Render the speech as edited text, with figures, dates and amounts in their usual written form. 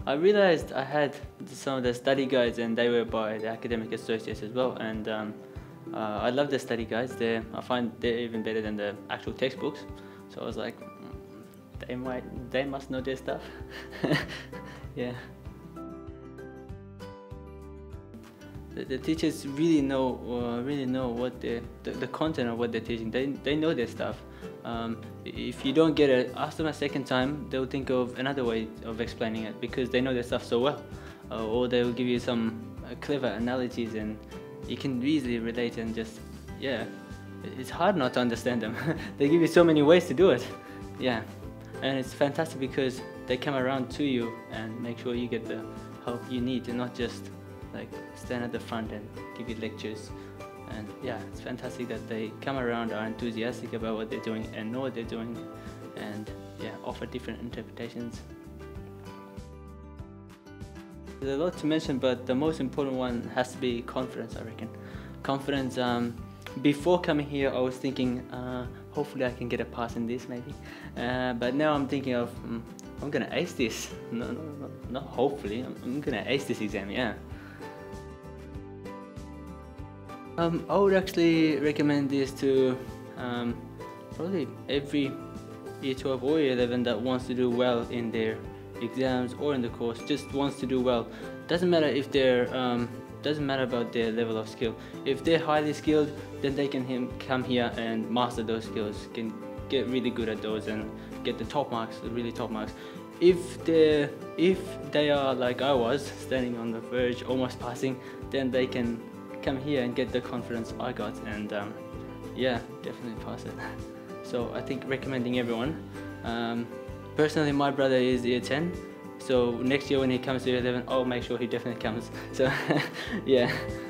I realized I had some of the study guides, and they were by the academic associates as well. And I love the study guides. I find they're even better than the actual textbooks. So I was like, they must know their stuff. Yeah. The teachers really know what the content of what they're teaching. They know their stuff. If you don't get it, ask them a second time. They'll think of another way of explaining it because they know their stuff so well. Or they'll give you some clever analogies, and you can easily relate and just, yeah. It's hard not to understand them. They give you so many ways to do it. Yeah. And it's fantastic because they come around to you and make sure you get the help you need, and not just like stand at the front and give you lectures. And yeah, it's fantastic that they come around, are enthusiastic about what they're doing and know what they're doing, and yeah, offer different interpretations. There's a lot to mention, but the most important one has to be confidence, I reckon. Confidence. Before coming here, I was thinking, hopefully I can get a pass in this maybe. But now I'm thinking of, I'm gonna ace this. No, not hopefully. I'm gonna ace this exam, yeah. I would actually recommend this to probably every year 12 or year 11 that wants to do well in their exams or in the course, just wants to do well. Doesn't matter if they're doesn't matter about their level of skill. If they're highly skilled, then they can come here and master those skills, can get really good at those and get the top marks, the really top marks. If they are like I was, standing on the verge, almost passing, then they can come here and get the confidence I got, and yeah, definitely pass it. So I think recommending everyone. Personally, my brother is year 10, so next year when he comes to year 11, I'll make sure he definitely comes. So yeah.